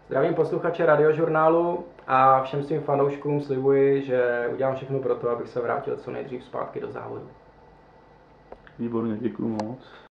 Zdravím posluchače Radiožurnálu a všem svým fanouškům slibuji, že udělám všechno pro to, abych se vrátil co nejdřív zpátky do závodu. Výborně, děkuju moc.